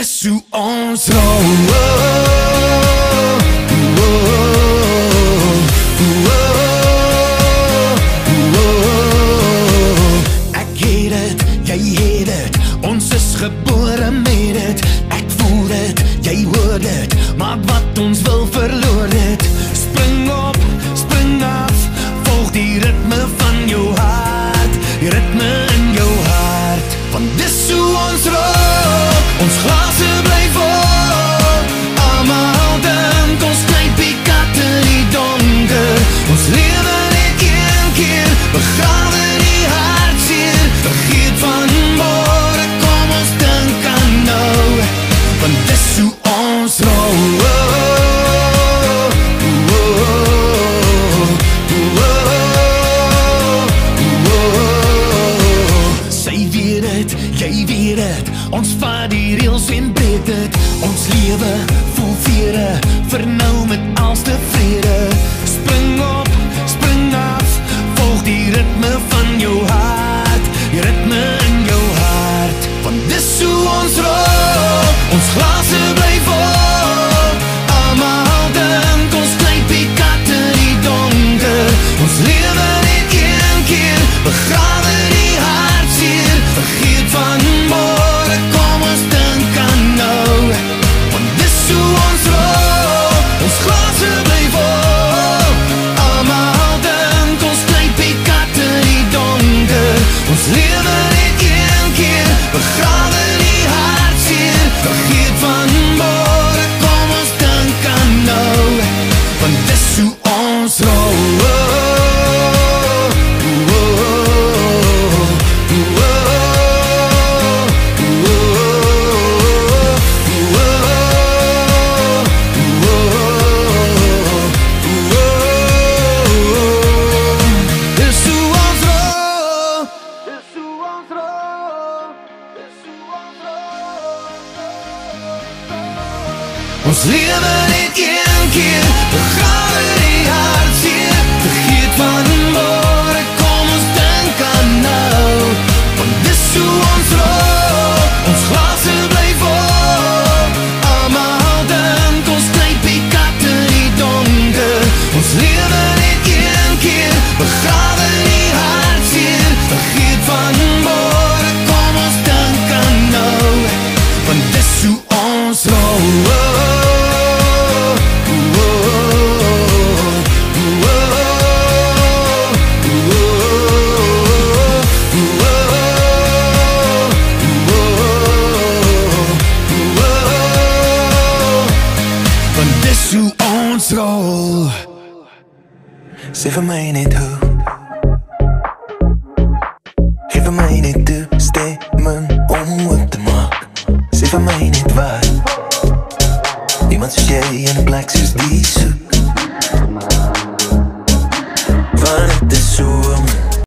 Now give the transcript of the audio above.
dis hoe ons rol. Ek het het, jy het het, ons is gebore met het. Ek voel het, jy hoor het, maar wat ons wil verloor het. Spring op, spring af, volg die ritme van jou hart, die ritme in jou hart. Want dis hoe ons rol, ons glase bly vol. Almal dink ons knijp die kat in die donker. Ons lewe net een keer, begrawe die hartseer. Vergeet van môre, kom ons dink aan nou. Want dis hoe ons rol. Jy weet het, ons vat die reels en breed het. Ons lewe vol vere, vir nou met als tevrede. Spring op, spring af, volg die ritme van jou hart, die ritme in jou hart. Want dis hoe ons rol, ons glase bly vol. Almal dink ons knijp die kat in die donker. Ons lewe net een keer, begrawe die hartseer. Vergeet van môre, kom ons dink aan nou. Want dis hoe ons rol, ons glase bly vol. Almal dink ons knijp die kat in die donker. Ons lewe net een keer, begrawe die hartseer. Vergeet van môre, kom ons dink aan nou. Want dis hoe ons rol. Ons lewe net een keer, begrawe die hartseer. Vergeet van môre, kom ons dink aan nou. Want dis hoe ons rol, ons glase bly vol. Almal dink ons knijp die kat in die donker. Ons lewe net een keer, begrawe die hartseer. Vergeet van môre, kom ons dink aan nou. Want dis hoe ons rol. Sê vir my net hoe, geef vir my net die stemmen om op te maak. Sê vir my net wat, iemand soos jy in 'n plek soos die soek. Want het is so